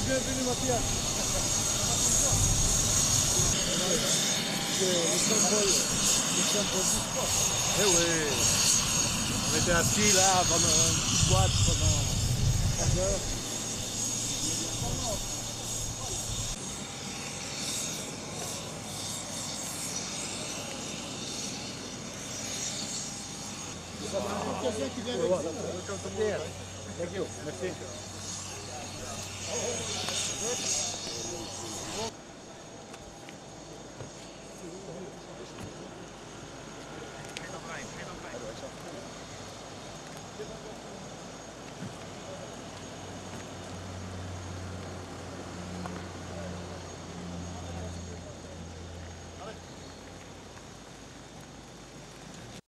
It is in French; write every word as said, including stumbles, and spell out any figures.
bienvenue Mathias. C'est le symbole, le symbole du sport. Eh oui, on était assis là pendant une petite boîte pendant trois heures. Quelqu'un qui vient avec ça. Thank you. Merci.